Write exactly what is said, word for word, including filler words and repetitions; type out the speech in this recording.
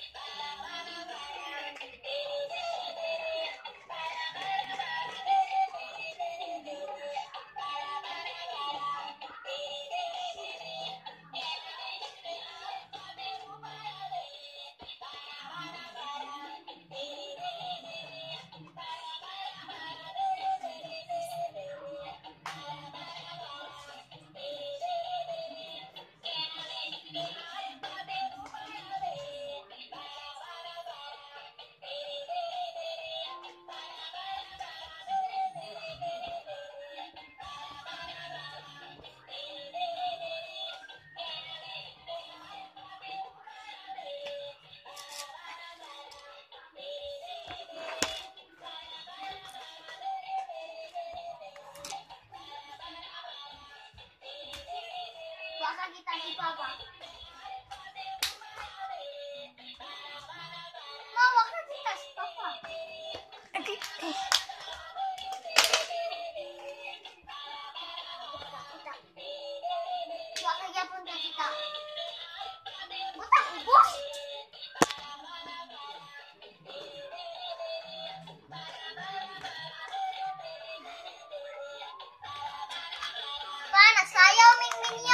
Baka kita ni Papa. Mama, baka kita si Papa. Okay. Baka yapon ka kita. Butang ubos. Pa, nasayaw ming minion.